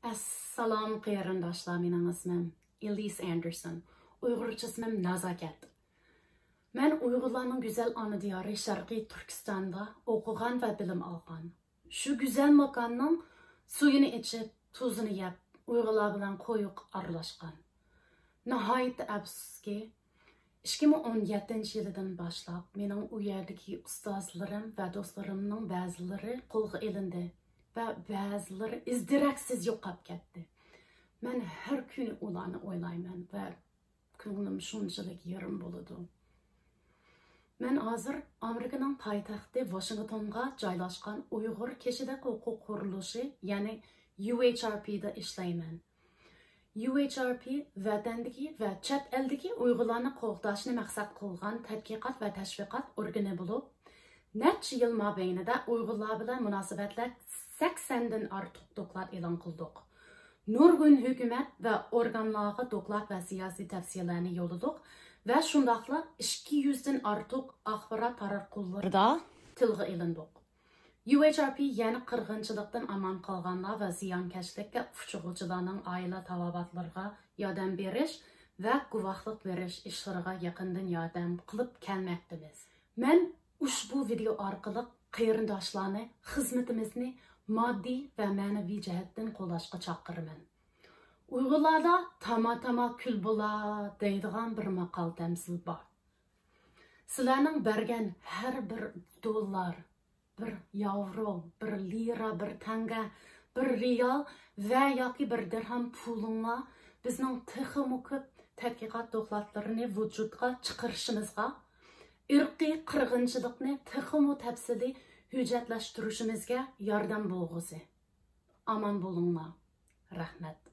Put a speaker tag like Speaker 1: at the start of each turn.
Speaker 1: Assalamu qarindoshlar, mening ismim Elise Anderson. Uyg'urcha ismim Nazakat. Men Uyg'urlarning go'zal ona diyori Sharqiy Turkistonda o'qigan va bilim olgan. Shu go'zal makonning suyini ichib, tuzini yeb, Uyg'urlar bilan qo'yiq aralashgan. Nihoyat afsuski, 2017-yildan boshlab mening u yerdagi ustozlarim va do'stlarimning ba'zilari qo'lga olindi va ba'zilari izdiraksiz yo'qolib ketdi. Men har kuni ularni o'ylayman va ko'nglim shunchalik yarim bo'ladi. Men hozir Amerikaning poytaxti Washingtonga joylashgan Uyg'ur kishilik huquq qurilishi, ya'ni UHRP'da ishlayman. UHRP vatandagi va chet eldagi Uyg'urlarni qo'g'dashni maqsad qilgan tadqiqot va tashviqot organi bo'lib, necha yil mobaynida Uyg'urlar bilan munosabatlar 80dan ortiq doklad e'lon qildik. Nurg'un hukumat va organlarga doklad va siyosiy tavsiyalarni yo'lladik va shundaqla 200dan ortiq axborot tarqallarida tilga ilindik. UHRP yana qirg'inchilikdan aman qolganlar va ziyonkashlikka uchraguvchilarning oila tavobatlariga yordam berish va guvohlik berish ishlariga yaqindan yordam qilib kelmoqdamiz. Men ushbu video orqali qarindoshlarni xizmatimizni moddiy va ma'naviy jihatdan qo'llashga chaqiraman. Uyg'urlarda tama kul bo'la deydigan bir maqol tamsil bor. Sizlarning bergan har bir dollar, bir yevro, bir lira, bir tanga, bir riyal va yoki bir dirham pulinglar bizning texmo ko'p tadqiqot dokladlarini vujudga chiqarishimizga, irqiy qirg'inchilikni texmo tafsiliy hujjatlashtirishimizga yordam bo'lg'usi. Aman bo'linglar. Rahmat.